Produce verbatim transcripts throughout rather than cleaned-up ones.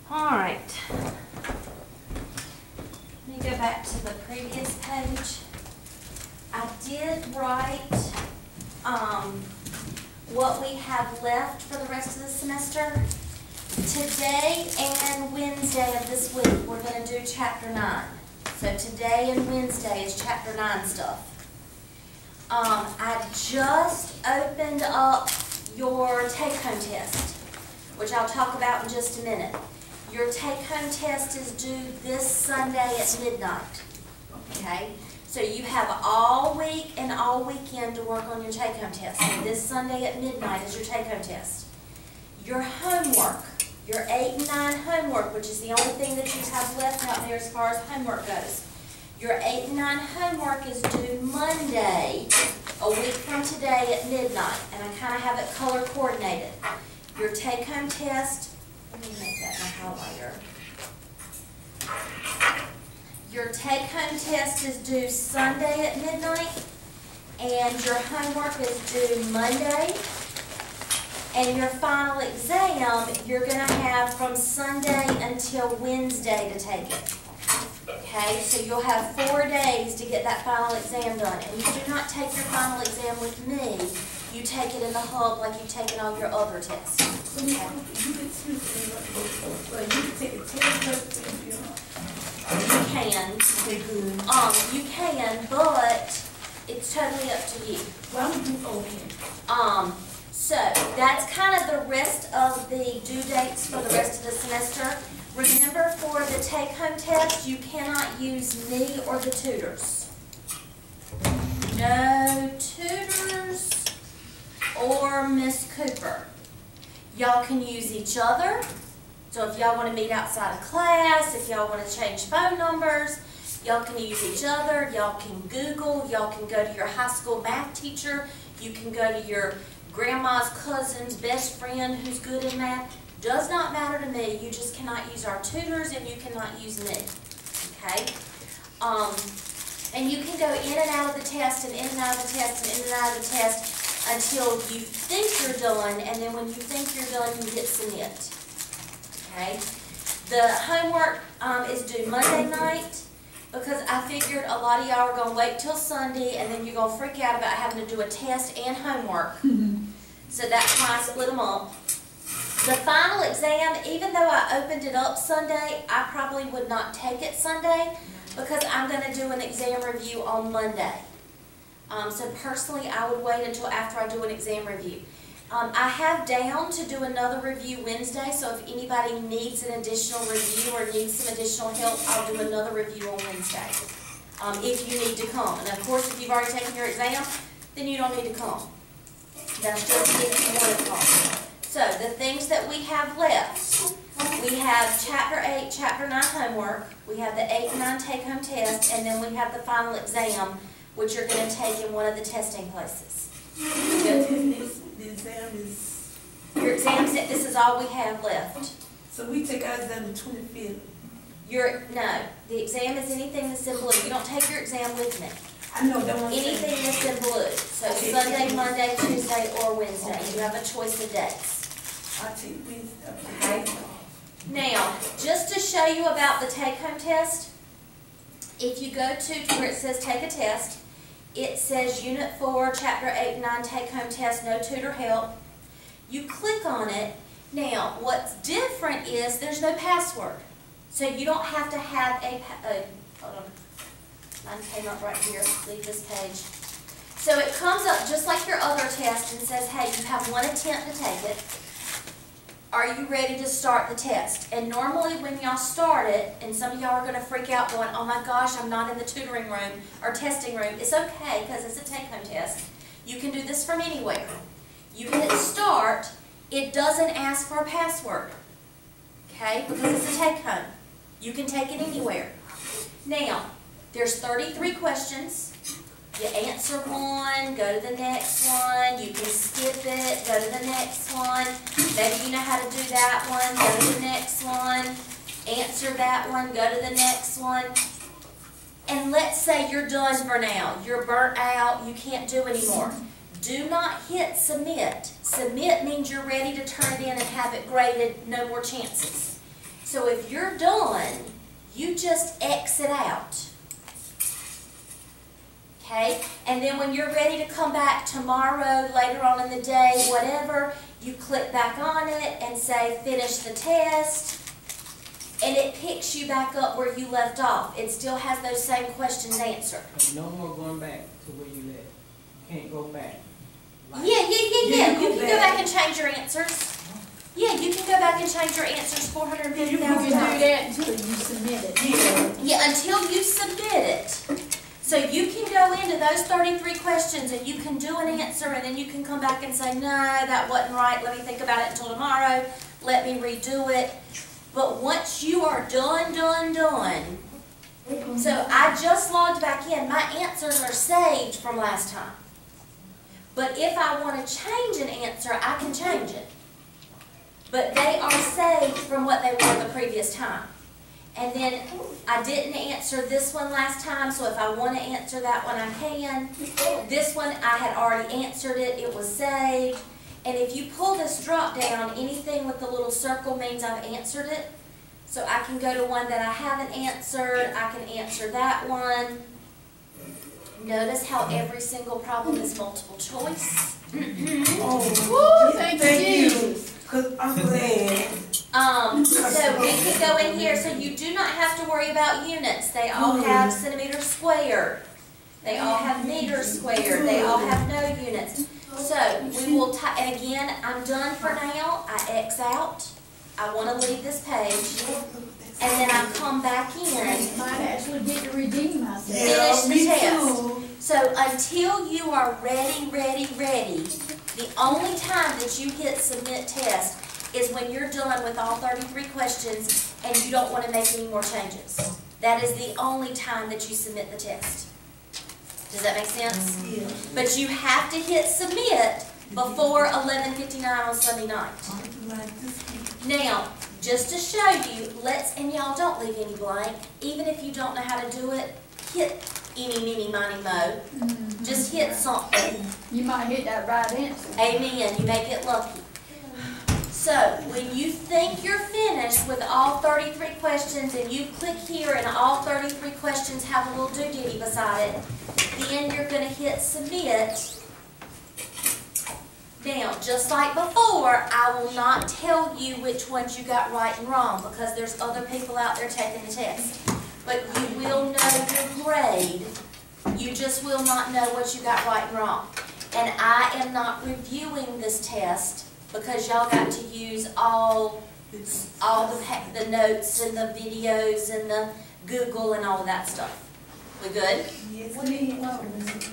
All right. Let me go back to the previous page. I did write um, what we have left for the rest of the semester. Today and Wednesday of this week, we're going to do chapter nine. So today and Wednesday is chapter nine stuff. Um, I just opened up your take-home test, which I'll talk about in just a minute. Your take-home test is due this Sunday at midnight. Okay? So you have all week and all weekend to work on your take-home test. So this Sunday at midnight is your take-home test. Your homework, your eight and nine homework, which is the only thing that you have left out there as far as homework goes. Your eight and nine homework is due Monday, a week from today at midnight, and I kind of have it color coordinated. Your take-home test, let me make that my highlighter. Your take-home test is due Sunday at midnight, and your homework is due Monday, and your final exam you're going to have from Sunday until Wednesday to take it. Okay, so you'll have four days to get that final exam done. And you do not take your final exam with me. You take it in the hub like you've taken all your other tests. Okay? You can. Um, you can, but it's totally up to you. Um, so that's kind of the rest of the due dates for the rest of the semester. Remember, for the take-home test, you cannot use me or the tutors. No tutors or Miss Cooper. Y'all can use each other. So if y'all want to meet outside of class, if y'all want to change phone numbers, y'all can use each other. Y'all can Google. Y'all can go to your high school math teacher. You can go to your grandma's cousin's best friend who's good in math. Does not matter to me. You just cannot use our tutors and you cannot use me. Okay? Um, and you can go in and out of the test and in and out of the test and in and out of the test until you think you're done, and then when you think you're done, you hit submit. Okay? The homework um, is due Monday night because I figured a lot of y'all are going to wait till Sunday and then you're going to freak out about having to do a test and homework. So that's why I split them up. The final exam, even though I opened it up Sunday, I probably would not take it Sunday because I'm going to do an exam review on Monday. Um, so personally, I would wait until after I do an exam review. Um, I have down to do another review Wednesday, so if anybody needs an additional review or needs some additional help, I'll do another review on Wednesday, um, if you need to come. And of course, if you've already taken your exam, then you don't need to come. That's just if you want to come. So, the things that we have left, we have Chapter eight, Chapter nine homework, we have the eight and nine take-home test, and then we have the final exam, which you're going to take in one of the testing places. This, the exam is... Your exam set, this is all we have left. So we take our exam the twenty-fifth? Your, no, the exam is anything that's in blue. You don't take your exam with me. I know that one. Anything that's in blue. So, Okay. Sunday, Monday, Tuesday, or Wednesday. Okay. You have a choice of days. I'll take Wednesday. Okay. Now, just to show you about the take-home test, if you go to where it says take a test, it says Unit four, Chapter eight and nine take-home test, no tutor help. You click on it. Now, what's different is there's no password. So you don't have to have a, a hold on, mine came up right here, leave this page. So it comes up just like your other test and says, hey, you have one attempt to take it. Are you ready to start the test? And normally when y'all start it, and some of y'all are going to freak out going, oh my gosh, I'm not in the tutoring room or testing room. It's okay because it's a take-home test. You can do this from anywhere. You hit start. It doesn't ask for a password, okay, because it's a take-home. You can take it anywhere. Now, there's thirty-three questions. You answer one, go to the next one, you can skip it, go to the next one. Maybe you know how to do that one, go to the next one, answer that one, go to the next one. And let's say you're done for now. You're burnt out, you can't do anymore. Do not hit submit. Submit means you're ready to turn it in and have it graded, no more chances. So if you're done, you just exit out. Okay? And then when you're ready to come back tomorrow, later on in the day, whatever, you click back on it and say finish the test. And it picks you back up where you left off. It still has those same questions answered. No more going back to where you left. You can't go back. Like, Yeah, yeah, yeah, yeah. You You can can go go back back. and change your answers. Yeah, you can go back and change your answers four hundred fifty You thousand can times. do that until you submit it. Yeah. Yeah, until you submit it. So you can go into those thirty-three questions and you can do an answer and then you can come back and say, no, that wasn't right. Let me think about it until tomorrow. Let me redo it. But once you are done, done, done, so I just logged back in. My answers are saved from last time. But if I want to change an answer, I can change it. But they are saved from what they were the previous time. And then I didn't answer this one last time, so if I want to answer that one, I can. This one, I had already answered it. It was saved. And if you pull this drop down, anything with the little circle means I've answered it. So I can go to one that I haven't answered. I can answer that one. Notice how every single problem is multiple choice. Oh, Woo, thank thank you. you. Cause I'm glad. Um, so we can go in here, so you do not have to worry about units. They all have centimeters squared. They all have meters squared. They all have no units. So we will type, and again, I'm done for now. I X out. I want to leave this page. And then I come back in. Might actually get to redeem myself. Yeah, Finish the me test. too. So until you are ready, ready, ready, the only time that you hit submit test is when you're done with all thirty-three questions and you don't want to make any more changes. That is the only time that you submit the test. Does that make sense? Yeah. But you have to hit submit before eleven fifty-nine on Sunday night. Like this. Now, just to show you, let's, and y'all don't leave any blank, even if you don't know how to do it, hit eeny, meeny, miny, mo. Just hit something. You might hit that right answer. Amen. You may get lucky. So, when you think you're finished with all thirty-three questions and you click here and all thirty-three questions have a little doodaddy beside it, then you're going to hit submit. Now, just like before, I will not tell you which ones you got right and wrong because there's other people out there taking the test. But you will know your grade. You just will not know what you got right and wrong. And I am not reviewing this test because y'all got to use all, all the, the notes and the videos and the Google and all of that stuff. We good? Yes, What do you ma'am.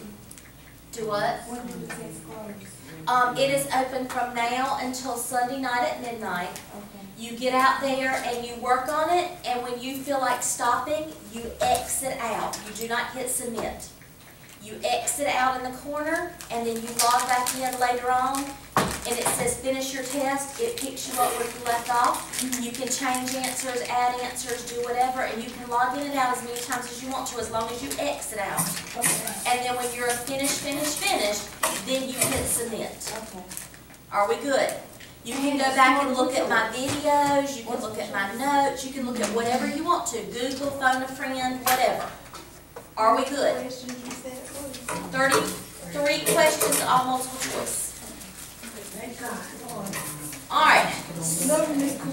Do what? When do the test close? Um, it is open from now until Sunday night at midnight. Okay. You get out there and you work on it, and when you feel like stopping, you exit out. You do not hit submit. You exit out in the corner, and then you log back in later on, and it says finish your test. It picks you up where you left off. You can change answers, add answers, do whatever, and you can log in and out as many times as you want to, as long as you exit out. Okay. And then when you're finished, finished, finished, then you hit submit. Okay. Are we good? You can go back and look at my videos, you can look at my notes, you can look at whatever you want to. Google, phone a friend, whatever. Are we good? Questions you said, please. thirty-three questions, all multiple choice. Thank God. Alright, Love you, Miss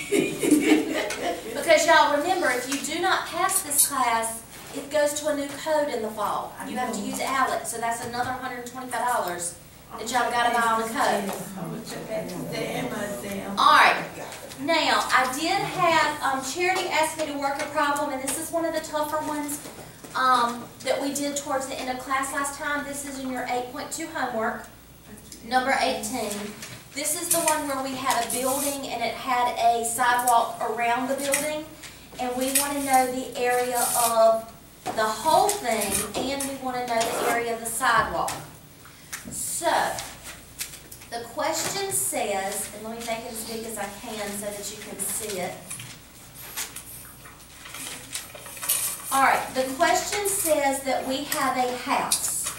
Kuwati. because y'all remember, if you do not pass this class, it goes to a new code in the fall. You have to use ALEC, so that's another one hundred twenty-five dollars that y'all gotta buy on the code. I'm gonna check that exam, my exam. Alright, now, I did have, um, Charity asked me to work a problem, and this is one of the tougher ones, um, that we did towards the end of class last time. This is in your eight point two homework, number eighteen. This is the one where we had a building, and it had a sidewalk around the building, and we want to know the area of the whole thing, and we want to know the area of the sidewalk. So, the question says, and let me make it as big as I can so that you can see it. Alright, the question says that we have a house.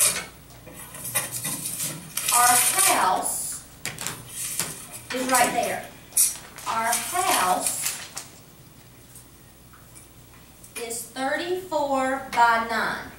Our house is right there. Our house thirty-four by nine.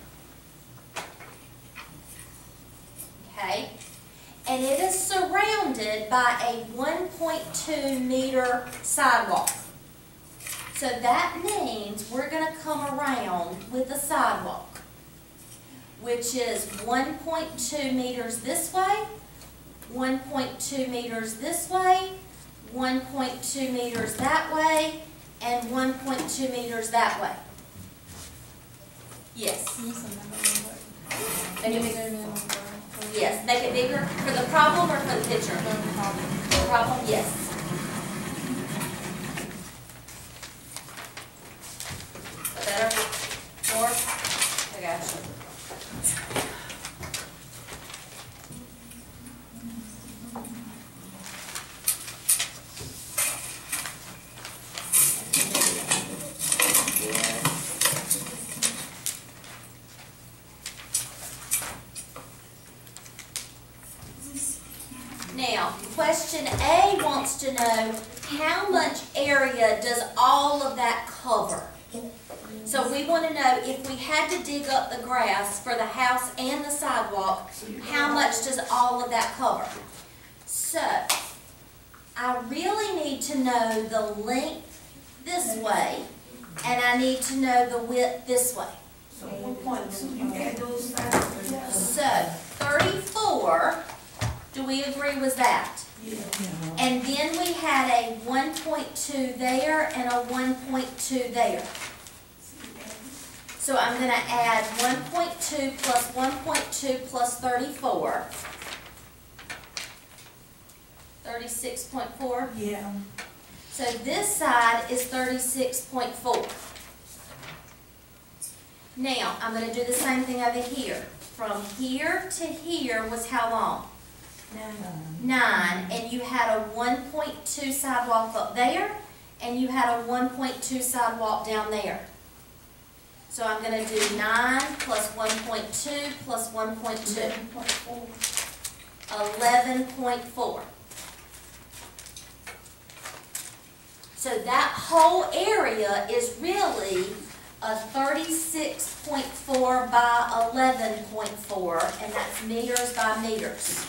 Okay? And it is surrounded by a one point two meter sidewalk. So that means we're going to come around with the sidewalk, which is one point two meters this way, one point two meters this way, one point two meters that way, and one point two meters that way. Yes. Make it bigger. Yes, make it bigger for the problem or for the picture? The problem, yes. Better? More? I got you. Now, question A wants to know how much area does all of that cover? So we want to know if we had to dig up the grass for the house and the sidewalk, how much does all of that cover? So, I really need to know the length this way, and I need to know the width this way. So one point two, you add those sides together. So, thirty-four, do we agree was that? Yeah. And then we had a one point two there and a one point two there. So I'm going to add one point two plus one point two plus thirty-four. thirty-six point four. Yeah. So this side is thirty-six point four. Now, I'm going to do the same thing over here. From here to here was how long? Nine. Nine, and you had a one point two sidewalk up there, and you had a one point two sidewalk down there. So I'm going to do nine plus one point two plus one point two. Eleven point four. eleven point four. So that whole area is really a thirty-six point four by eleven point four, and that's meters by meters.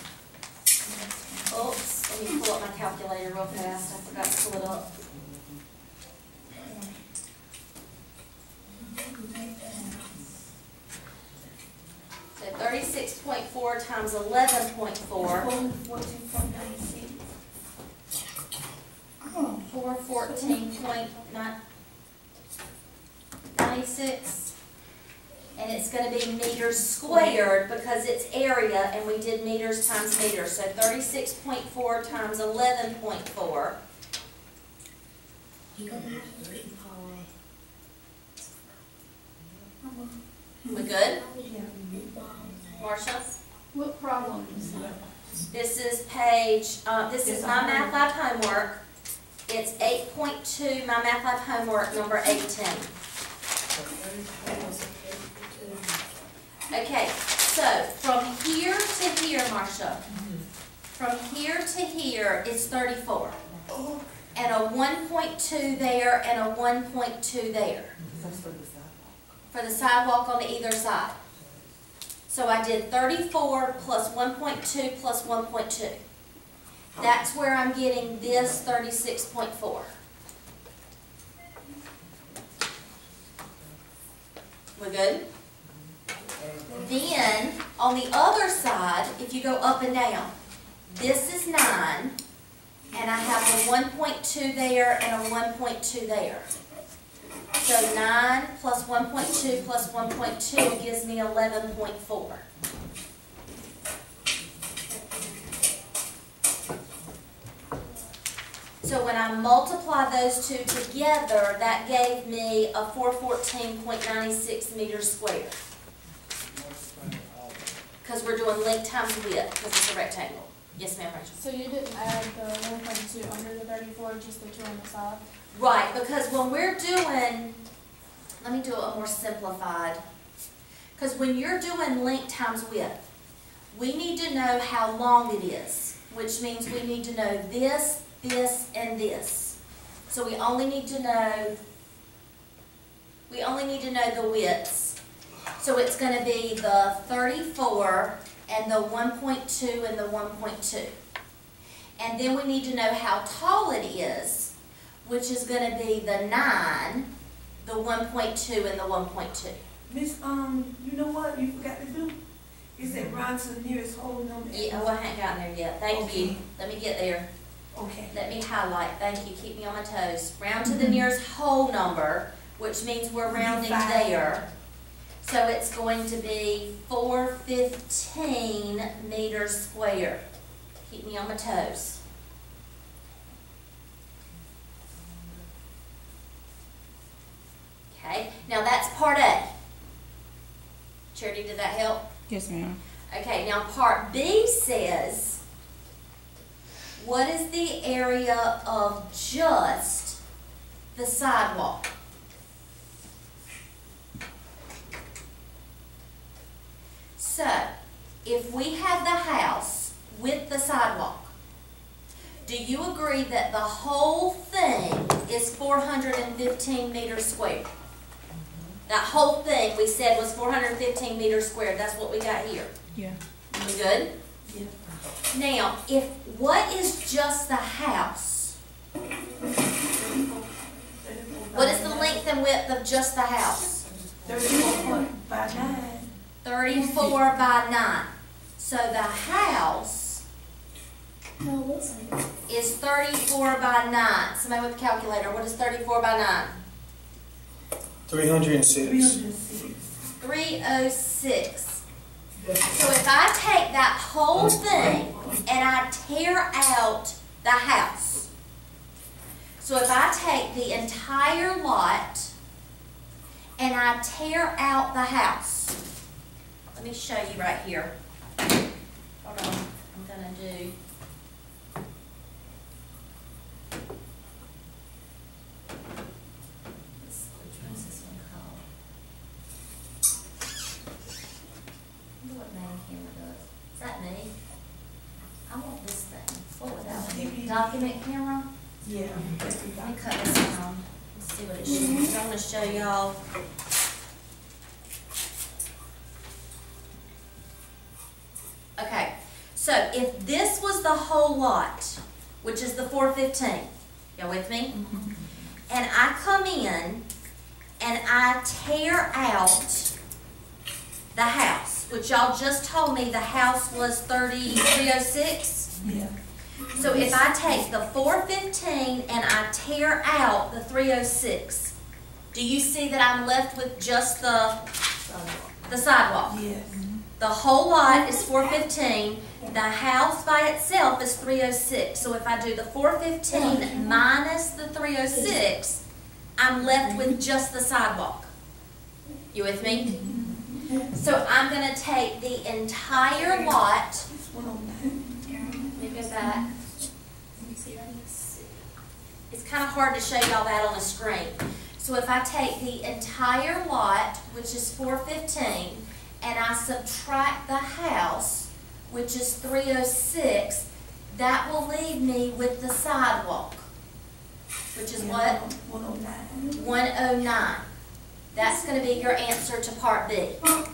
Oops, let me pull up my calculator real fast. I forgot to pull it up. So thirty-six point four times eleven point four. Fourteen point nine six. four fourteen point ninety-six. And it's going to be meters squared because it's area, and we did meters times meters. So thirty-six point four times eleven point four. We good? Marcia? What problem is that? This is page, uh, this is my Math Lab homework. It's eight point two, my Math Lab homework, number eighteen. Okay, so from here to here, Marcia, from here to here is thirty-four. And a one point two there and a one point two there. For the sidewalk on either side. So I did thirty-four plus one point two plus one point two. That's where I'm getting this thirty-six point four. We good? Then, on the other side, if you go up and down, this is nine, and I have a one point two there and a one point two there. So nine plus one point two plus one point two gives me eleven point four. So when I multiply those two together, that gave me a four fourteen point nine six meters squared. Because we're doing length times width, because it's a rectangle. Yes, ma'am, Rachel? So you didn't add the one point two under the thirty-four, just the two on the side? Right, because when we're doing, let me do it more simplified. Because when you're doing length times width, we need to know how long it is, which means we need to know this, this, and this. So we only need to know We only need to know the widths. So it's gonna be the thirty-four and the one point two and the one point two. And then we need to know how tall it is, which is gonna be the nine, the one point two and the one point two. Miss, um, you know what you forgot to do? You said round to the nearest whole number. Yeah, oh, I haven't gotten there yet. Thank you. Okay. Let me get there. Okay. Let me highlight. Thank you. Keep me on my toes. Round to the nearest whole number, which means we're rounding Five. there. So it's going to be four fifteen meters squared. Keep me on my toes. Okay, now that's part A. Charity, did that help? Yes, ma'am. Okay, now part B says, what is the area of just the sidewalk? So, if we have the house with the sidewalk, do you agree that the whole thing is four hundred fifteen meters squared? That whole thing we said was four hundred fifteen meters squared. That's what we got here. Yeah. We good? Yeah. Now, if what is just the house? What is the length and width of just the house? Thirty-four by nine. thirty-four by nine. So the house is thirty-four by nine. Somebody with a calculator, what is thirty-four by nine? Three hundred and Three six. hundred and six. three oh six. So if I take that whole thing and I tear out the house, so if I take the entire lot and I tear out the house, let me show you right here. Hold on, I'm gonna do. This- which one's this one called? I wonder what main camera does. Is that me? I want this thing. What would that be? Document camera? Yeah. Let me cut this down. Let's see what it shows. I want to show y'all. Okay, so if this was the whole lot, which is the four fifteen, y'all with me? And I come in and I tear out the house, which y'all just told me the house was thirty-three oh six. Yeah. So if I take the four fifteen and I tear out the three oh six, do you see that I'm left with just the, the sidewalk? Yes. The whole lot is four fifteen, the house by itself is three oh six. So if I do the four fifteen minus the three oh six, I'm left with just the sidewalk. You with me? So I'm gonna take the entire lot. one oh nine. Let me go back. It's kind of hard to show y'all that on the screen. So if I take the entire lot, which is four fifteen, and I subtract the house, which is three oh six, that will leave me with the sidewalk, which is what? one oh nine. one oh nine. That's going to be your answer to part B.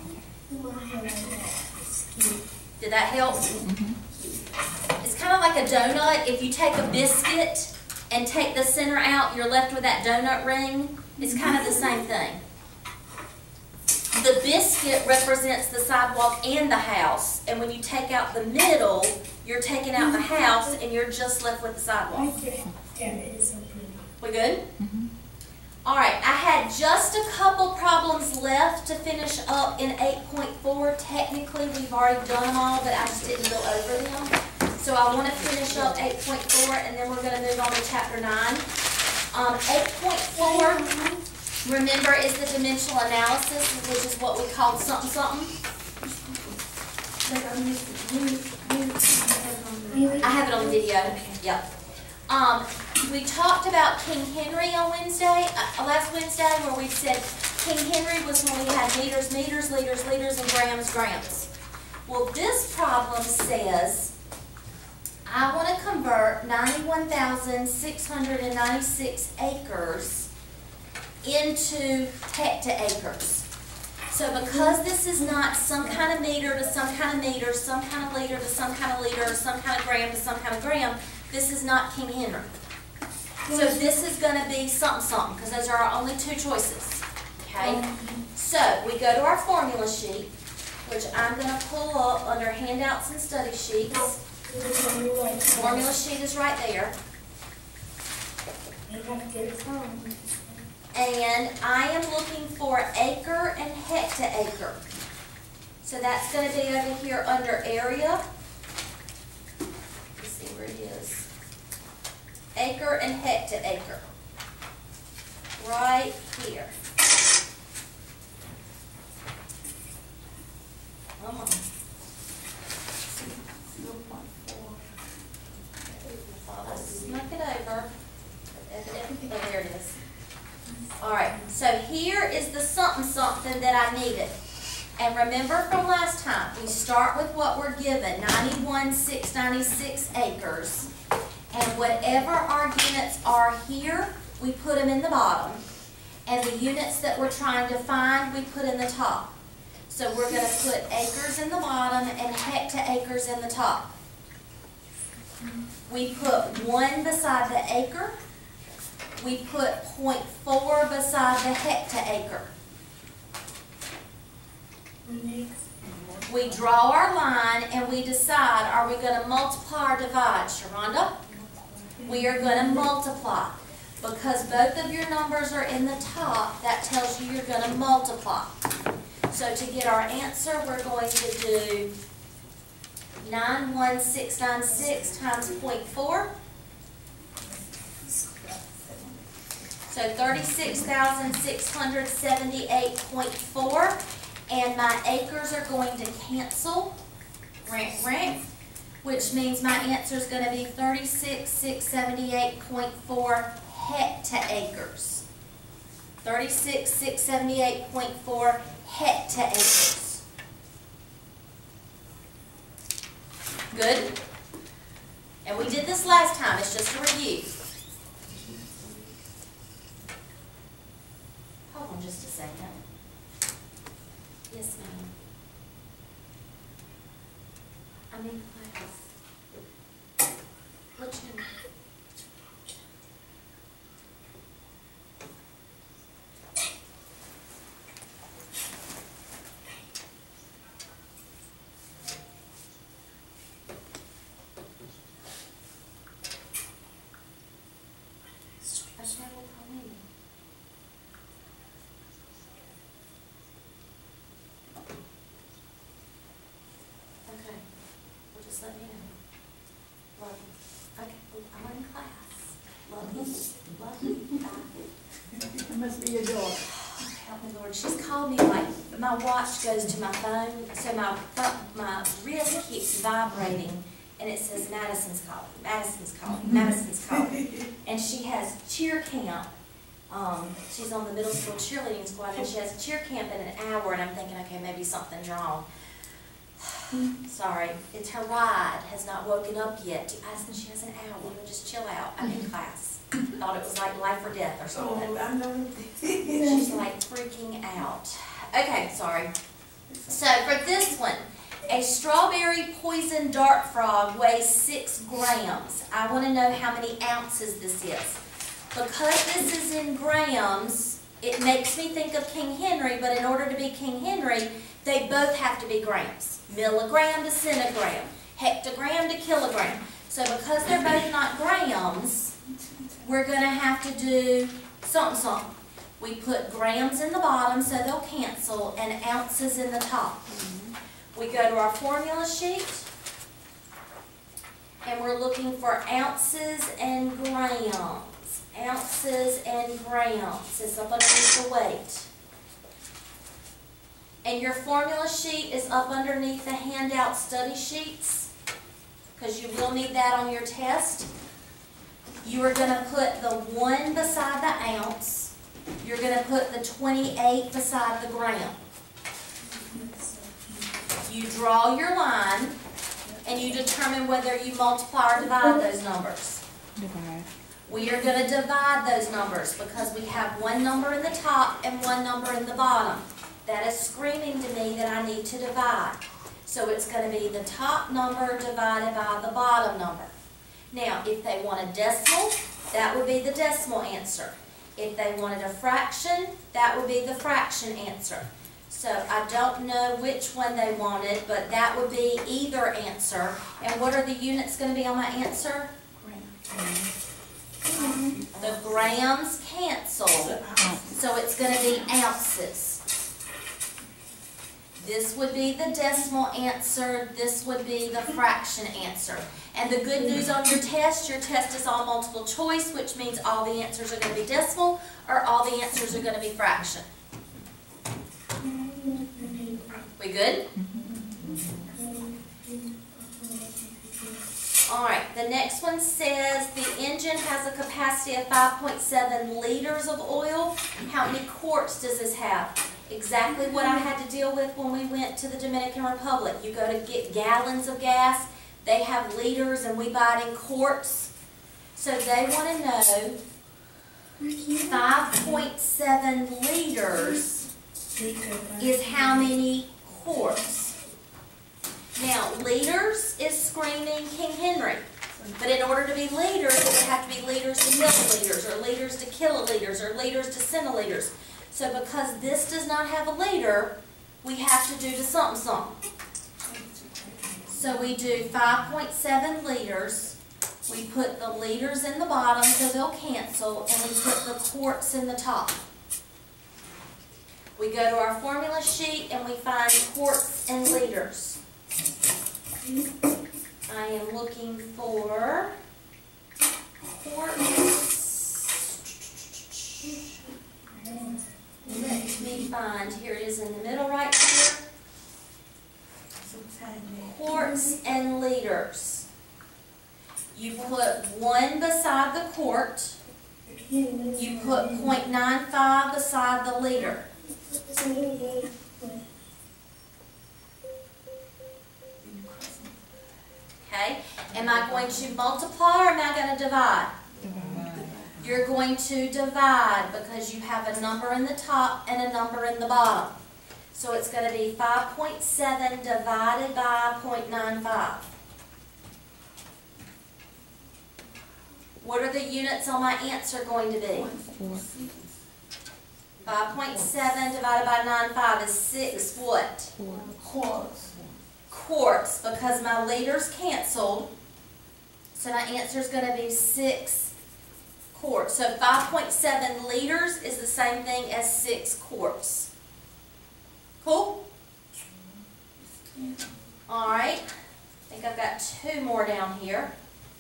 Did that help? It's kind of like a donut. If you take a biscuit and take the center out, you're left with that donut ring. It's kind of the same thing. The biscuit represents the sidewalk and the house, and when you take out the middle, you're taking out the house and you're just left with the sidewalk. We good? All right, I had just a couple problems left to finish up in eight point four. Technically, we've already done them all, but I just didn't go over them. So I want to finish up eight point four, and then we're going to move on to chapter nine. Um, eight point four, remember, is the dimensional analysis, which is what we called something something. Like I missed it. When- when- I have it on video. Yep. Um, we talked about King Henry on Wednesday, uh, last Wednesday, where we said King Henry was when we had meters, meters, liters, liters, and grams, grams. Well, this problem says I want to convert ninety-one thousand six hundred ninety-six acres into hectaacres. So because this is not some kind of meter to some kind of meter, some kind of liter to some kind of liter, some kind of gram to some kind of gram, this is not King Henry. So this is going to be something something, because those are our only two choices. Okay? So we go to our formula sheet, which I'm going to pull up under handouts and study sheets. Formula sheet is right there. And I am looking for acre and hectaacre. So that's going to be over here under area. Let's see where it is. Acre and hectaacre. Right here. Come on. I snuck it over. Evidently, oh, there it is. Alright, so here is the something something that I needed. And remember from last time, we start with what we're given, ninety-one thousand six hundred ninety-six acres. And whatever our units are here, we put them in the bottom. And the units that we're trying to find, we put in the top. So we're going to put acres in the bottom and hectaacres in the top. We put one beside the acre. We put zero point four beside the hectaacre. We draw our line and we decide, are we going to multiply or divide, Sharonda? We are going to multiply. Because both of your numbers are in the top, that tells you you're going to multiply. So to get our answer, we're going to do nine one six nine six times zero point four. So thirty-six thousand six hundred seventy-eight point four. And my acres are going to cancel, rank, rank, which means my answer is going to be thirty-six thousand six hundred seventy-eight point four hectaacres. thirty-six thousand six hundred seventy-eight point four hectaacres. Good? And we did this last time, it's just a review. Hold on just a second. Yes, ma'am. I'm in class. What's your name? That's what will call me. Okay. Well, just let me know. Love you. Okay. I'm in class. Love you. Love you. Bye. It must be your daughter. Help me, Lord. She's called me like, my watch goes to my phone, so my, my wrist keeps vibrating, and it says Madison's calling, Madison's calling, Madison's calling. And she has cheer camp. Um, she's on the middle school cheerleading squad, and she has cheer camp in an hour, and I'm thinking, okay, maybe something's wrong. Sorry, it's her ride has not woken up yet. I said she has an hour. We'll just chill out. I'm in class. Thought it was like life or death or something. Oh, I know. She's like freaking out. Okay, sorry. So for this one, a strawberry poison dart frog weighs six grams. I want to know how many ounces this is. Because this is in grams, it makes me think of King Henry, but in order to be King Henry, they both have to be grams. Milligram to centigram, hectogram to kilogram. So because they're both not grams, we're going to have to do something, something. We put grams in the bottom so they'll cancel and ounces in the top. We go to our formula sheet and we're looking for ounces and grams. Ounces and grams. It's up underneath the weight. And your formula sheet is up underneath the handout study sheets, because you will need that on your test. You are going to put the one beside the ounce. You're going to put the twenty-eight beside the gram. You draw your line, and you determine whether you multiply or divide those numbers. Divide. We are gonna divide those numbers because we have one number in the top and one number in the bottom. That is screaming to me that I need to divide. So it's gonna be the top number divided by the bottom number. Now, if they want a decimal, that would be the decimal answer. If they wanted a fraction, that would be the fraction answer. So I don't know which one they wanted, but that would be either answer. And what are the units going to be on my answer? The grams cancel, so it's going to be ounces. This would be the decimal answer, this would be the fraction answer. And the good news on your test, your test is all multiple choice, which means all the answers are going to be decimal or all the answers are going to be fraction. We good? Alright, the next one says the engine has a capacity of five point seven liters of oil. How many quarts does this have? Exactly what I had to deal with when we went to the Dominican Republic. You go to get gallons of gas, they have liters and we buy it in quarts. So they want to know five point seven liters is how many quarts. Now, liters is screaming King Henry. But in order to be liters, it would have to be liters to milliliters, or liters to kiloliters, or liters to centiliters. So because this does not have a liter, we have to do the something something. So we do five point seven liters. We put the liters in the bottom so they'll cancel, and we put the quarts in the top. We go to our formula sheet and we find quarts and liters. I am looking for quarts. Let me find, here it is in the middle right here. Quarts and liters. You put one beside the quart. You put zero point nine five beside the liter. Okay, am I going to multiply or am I going to divide? You're going to divide because you have a number in the top and a number in the bottom. So it's going to be five point seven divided by zero point nine five. What are the units on my answer going to be? five point seven divided by nine point five is six what? Quarts. Quarts, because my liters canceled. So my answer is going to be six quarts. So five point seven liters is the same thing as six quarts. Cool? Alright. I think I've got two more down here.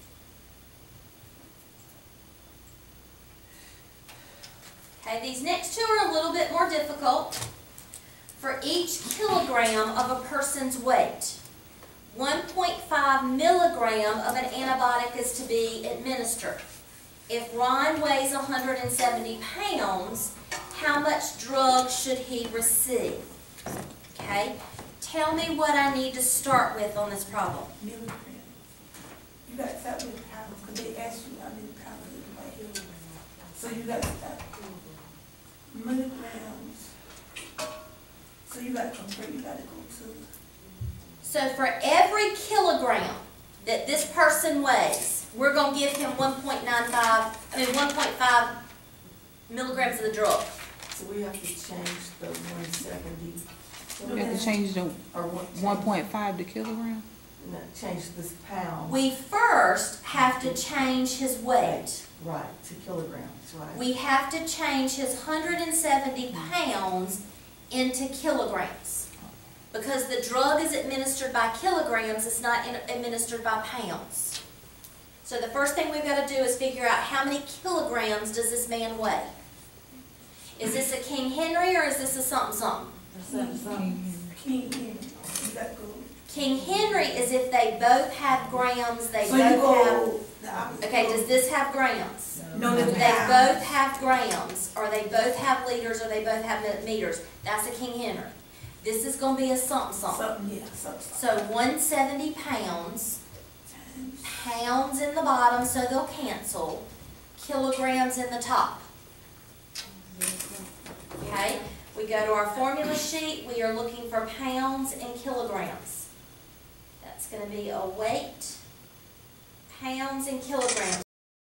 Okay, these next two are a little bit more difficult. For each kilogram of a person's weight, one point five milligram of an antibiotic is to be administered. If Ron weighs one hundred seventy pounds, how much drug should he receive? Okay, tell me what I need to start with on this problem. Milligrams. You got to start with pounds, because they asked you how many pounds is right here. So you got to start with milligrams. So you got to compare, you got to go to. So for every kilogram that this person weighs, we're going to give him one point nine five, I mean one point five milligrams of the drug. So we have to change the one seventy. We have to change the Or one, one point five to kilogram? no, change this pound, We first have to change his weight. right, to kilograms, right? We have to change his one hundred seventy pounds into kilograms. Because the drug is administered by kilograms, it's not in, administered by pounds. So the first thing we've got to do is figure out how many kilograms does this man weigh. Is this a King Henry or is this a something something? Something, something. King Henry. You got to go. King Henry is if they both have grams, they So you both have... go. the opposite. Okay, does this have grams? No, They the both pounds. have grams, or they both have liters, or they both have meters. That's a King Henry. This is going to be a something something. Something, yeah, something. So one hundred seventy pounds, Times. pounds in the bottom so they'll cancel. kilograms in the top. Okay, we go to our formula sheet, we are looking for pounds and kilograms. That's gonna be a weight, pounds and kilograms.